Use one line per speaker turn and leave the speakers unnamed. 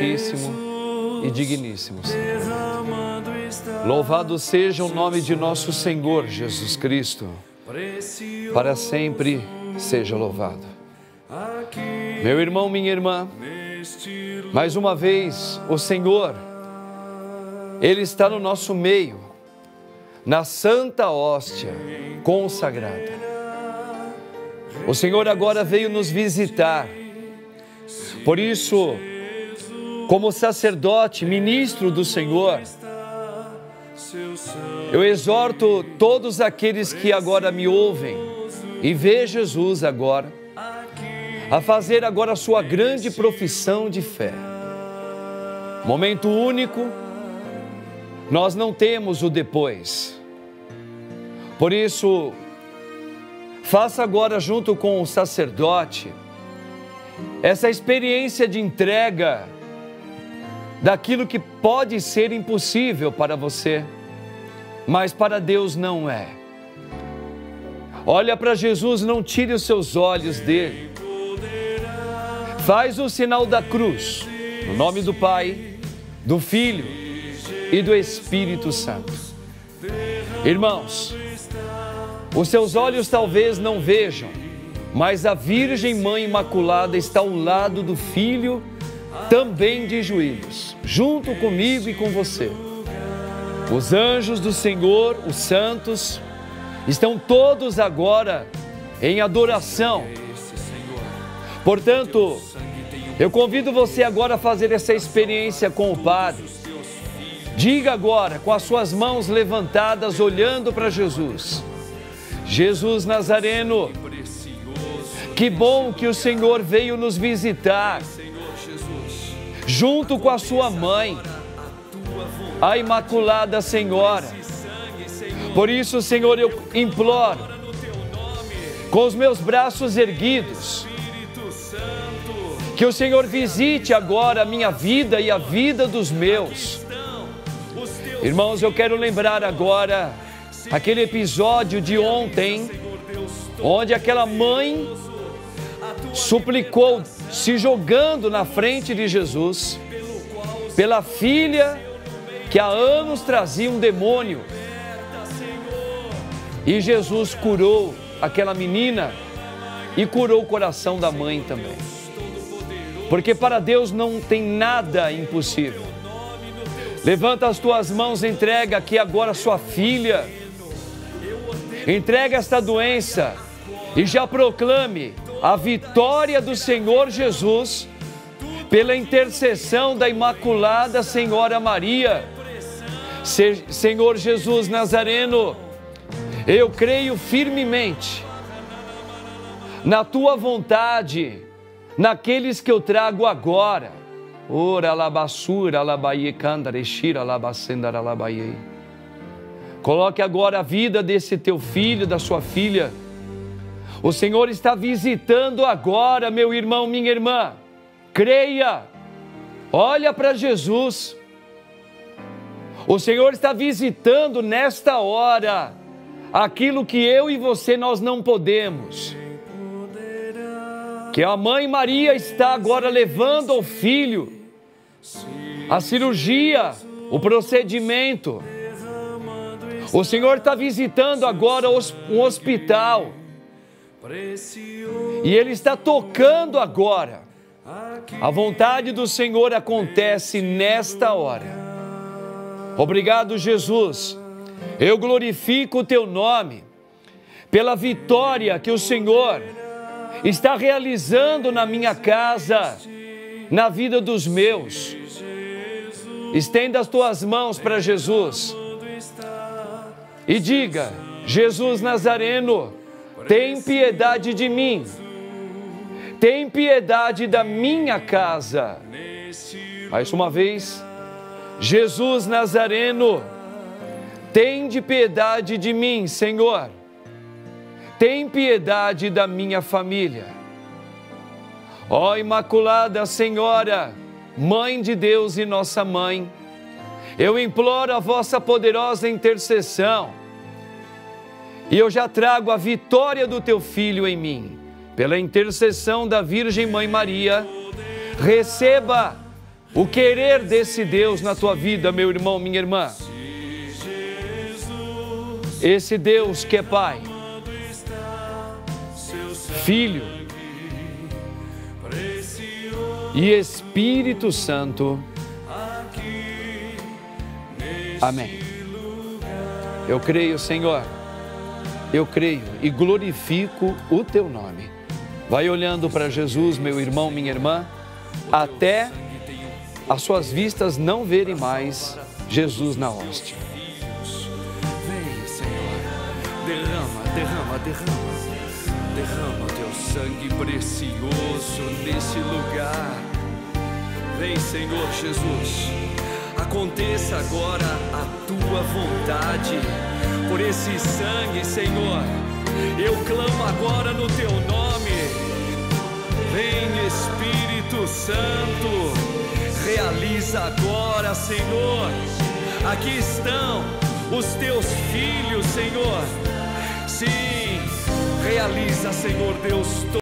excelentíssimo e digníssimo, Senhor. Louvado seja o nome de nosso Senhor Jesus Cristo. Para sempre seja louvado. Meu irmão, minha irmã, mais uma vez o Senhor, Ele está no nosso meio, na Santa Hóstia consagrada. O Senhor agora veio nos visitar. Por isso, como sacerdote, ministro do Senhor, eu exorto todos aqueles que agora me ouvem e vê Jesus agora, a fazer agora a sua grande profissão de fé. Momento único, nós não temos o depois. Por isso, faça agora junto com o sacerdote essa experiência de entrega daquilo que pode ser impossível para você, mas para Deus não é. Olha para Jesus, não tire os seus olhos dele. Faz o sinal da cruz, no nome do Pai, do Filho e do Espírito Santo. Irmãos, os seus olhos talvez não vejam, mas a Virgem Mãe Imaculada está ao lado do Filho, também de joelhos, junto comigo e com você. Os anjos do Senhor, os santos, estão todos agora em adoração. Portanto, eu convido você agora a fazer essa experiência com o Padre. Diga agora, com as suas mãos levantadas, olhando para Jesus: Jesus Nazareno, que bom que o Senhor veio nos visitar, junto com a sua mãe, a Imaculada Senhora. Por isso, Senhor, eu imploro, com os meus braços erguidos, que o Senhor visite agora a minha vida e a vida dos meus. Irmãos, eu quero lembrar agora aquele episódio de ontem, onde aquela mãe suplicou, se jogando na frente de Jesus, pela filha que há anos trazia um demônio. E Jesus curou aquela menina e curou o coração da mãe também. Porque para Deus não tem nada impossível. Levanta as tuas mãos, entrega aqui agora a sua filha. Entrega esta doença e já proclame a vitória do Senhor Jesus pela intercessão da Imaculada Senhora Maria. Senhor Jesus Nazareno, eu creio firmemente na Tua vontade, naqueles que eu trago agora. Ora alabassura alabaie candareshira alabacendara alabaie. Coloque agora a vida desse teu filho, da sua filha. O Senhor está visitando agora, meu irmão, minha irmã. Creia, olha para Jesus. O Senhor está visitando nesta hora aquilo que eu e você nós não podemos. Que a mãe Maria está agora levando ao filho a cirurgia, o procedimento. O Senhor está visitando agora um hospital. E Ele está tocando agora. A vontade do Senhor acontece nesta hora. Obrigado, Jesus. Eu glorifico o Teu nome pela vitória que o Senhor está realizando na minha casa, na vida dos meus. Estenda as tuas mãos para Jesus e diga: Jesus Nazareno, tem piedade de mim, tem piedade da minha casa. Mais uma vez: Jesus Nazareno, tende piedade de mim, Senhor. Tem piedade da minha família. Ó Imaculada Senhora, Mãe de Deus e nossa Mãe, eu imploro a vossa poderosa intercessão. E eu já trago a vitória do teu Filho em mim. Pela intercessão da Virgem Mãe Maria, receba o querer desse Deus na tua vida, meu irmão, minha irmã. Esse Deus que é Pai, Filho e Espírito Santo. Amém. Eu creio, Senhor, eu creio e glorifico o Teu nome. Vai olhando para Jesus, meu irmão, minha irmã, até as suas vistas não verem mais Jesus na hóstia.
Vem, Senhor, derrama Teu sangue precioso nesse lugar. Vem, Senhor Jesus, aconteça agora a Tua vontade por esse sangue, Senhor. Eu clamo agora no Teu nome. Vem, Espírito Santo, realiza agora, Senhor. Aqui estão os Teus filhos, Senhor. Sim, realiza, Senhor Deus,